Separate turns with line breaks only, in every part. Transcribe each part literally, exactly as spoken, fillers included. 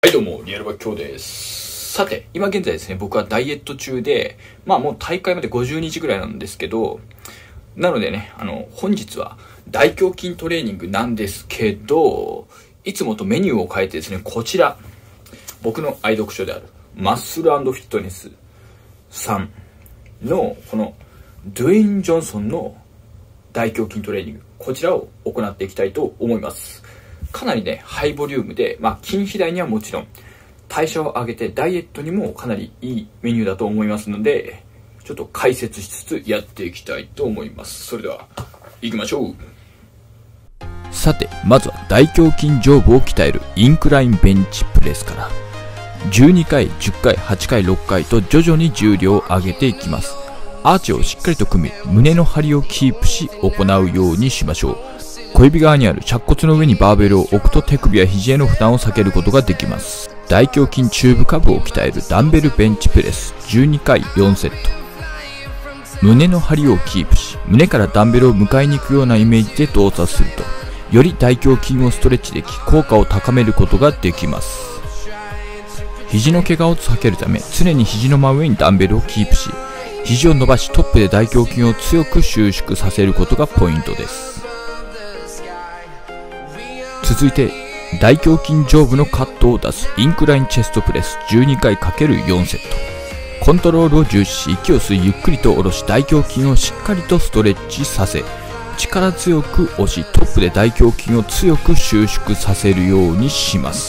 はいどうも、リアルバッキョウです。さて、今現在ですね、僕はダイエット中で、まあもう大会までごじゅうにちぐらいなんですけど、なのでね、あの、本日は大胸筋トレーニングなんですけど、いつもとメニューを変えてですね、こちら、僕の愛読書である、マッスル&フィットネスさんの、この、ドゥエイン・ジョンソンの大胸筋トレーニング、こちらを行っていきたいと思います。かなりね、ハイボリュームで、まあ、筋肥大にはもちろん、代謝を上げてダイエットにもかなりいいメニューだと思いますので、ちょっと解説しつつやっていきたいと思います。それでは、行きましょう。
さて、まずは大胸筋上部を鍛えるインクラインベンチプレスから、じゅうにかい、じゅっかい、はちかい、ろっかいと徐々に重量を上げていきます。アーチをしっかりと組み、胸の張りをキープし行うようにしましょう。小指側にある尺骨の上にバーベルを置くと手首や肘への負担を避けることができます。大胸筋中部下部を鍛えるダンベルベンチプレスじゅうにかいよんセット。胸の張りをキープし、胸からダンベルを迎えに行くようなイメージで動作すると、より大胸筋をストレッチでき、効果を高めることができます。肘の怪我を避けるため、常に肘の真上にダンベルをキープし、肘を伸ばしトップで大胸筋を強く収縮させることがポイントです。続いて、大胸筋上部のカットを出すインクラインチェストプレスじゅうにかいかけるよんセット。コントロールを重視し、息を吸いゆっくりと下ろし、大胸筋をしっかりとストレッチさせ、力強く押し、トップで大胸筋を強く収縮させるようにします。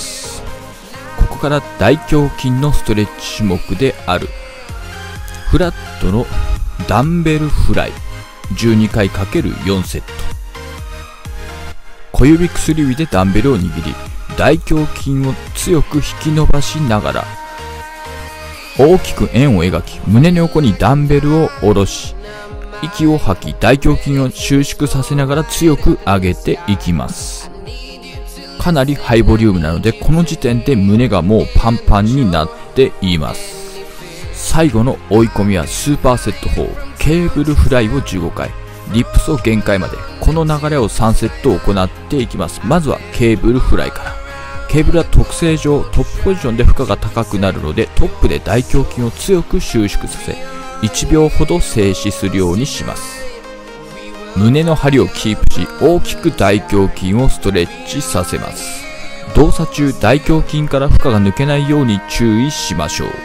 ここから大胸筋のストレッチ種目であるフラットのダンベルフライじゅうにかいかけるよんセット。小指薬指でダンベルを握り、大胸筋を強く引き伸ばしながら、大きく円を描き、胸の横にダンベルを下ろし、息を吐き、大胸筋を収縮させながら強く上げていきます。かなりハイボリュームなので、この時点で胸がもうパンパンになっています。最後の追い込みはスーパーセット法、ケーブルフライをじゅうごかい、リップスを限界まで、この流れをさんセット行っていきます。まずはケーブルフライから。ケーブルは特性上トップポジションで負荷が高くなるので、トップで大胸筋を強く収縮させ、いちびょうほど静止するようにします。胸の張りをキープし、大きく大胸筋をストレッチさせます。動作中、大胸筋から負荷が抜けないように注意しましょう。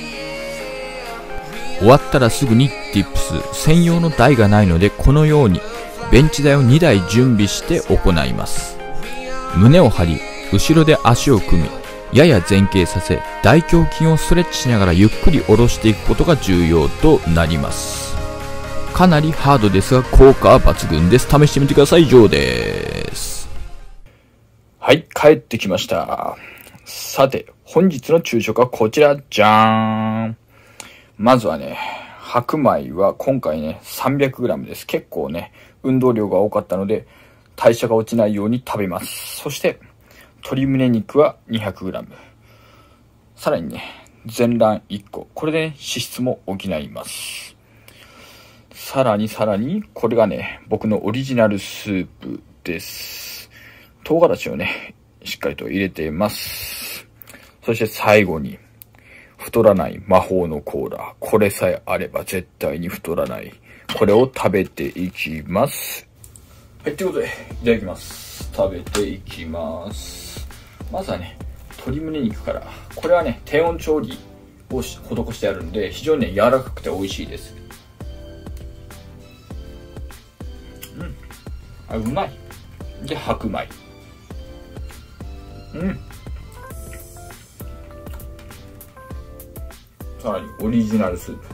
終わったらすぐにディップス、専用の台がないので、このようにベンチ台をにだい準備して行います。胸を張り、後ろで足を組み、やや前傾させ、大胸筋をストレッチしながらゆっくり下ろしていくことが重要となります。かなりハードですが効果は抜群です。試してみてください。以上です。
はい、帰ってきました。さて、本日の昼食はこちら、じゃーん。まずはね、白米は今回ね、さんびゃくグラム です。結構ね、運動量が多かったので、代謝が落ちないように食べます。そして、鶏胸肉は にひゃくグラム。さらにね、全卵いっこ。これで、ね、脂質も補います。さらにさらに、これがね、僕のオリジナルスープです。唐辛子をね、しっかりと入れています。そして最後に、太らない魔法のコーラ。これさえあれば絶対に太らない。これを食べていきます。はい、ということで、いただきます。食べていきます。まずはね、鶏胸肉から。これはね、低温調理を施してあるんで、非常にね、柔らかくて美味しいです。うん。あ、うまい。で、白米。うん。さらにオリジナルスープ。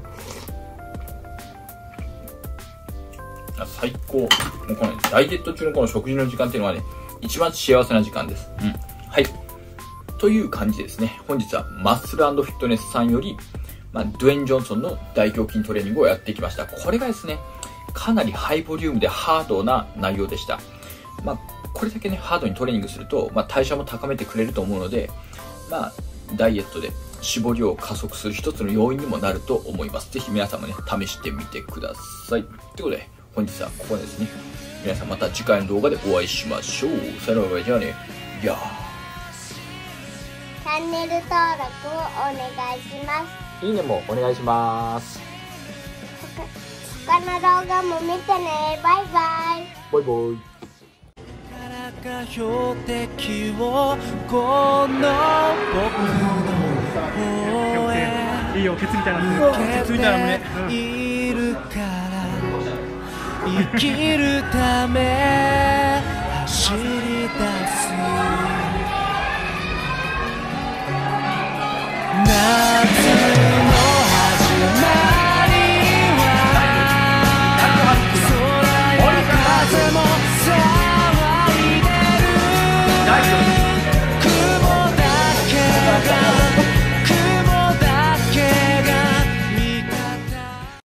あ、最高。もうこの、ね、ダイエット中のこの食事の時間っていうのはね、一番幸せな時間です。うん。はい。という感じでですね、本日はマッスル&フィットネスさんより、まあ、ドゥエイン・ジョンソンの大胸筋トレーニングをやってきました。これがですね、かなりハイボリュームでハードな内容でした。まあ、これだけね、ハードにトレーニングすると、まあ、代謝も高めてくれると思うので、まあ、ダイエットで絞りを加速する一つの要因にもなると思います。ぜひ皆さんもね、試してみてください。ということで、本日はここですね。皆さんまた次回の動画でお会いしましょう。さよなら、じゃあね。いやー。
チャンネル登録をお願いします。
いいねもお願いします。
他の動画も見てね。バイバイ。
バイバイ。
からか標的をこの僕の方へ
いいよ、ケツみたいな
向けているから生きるため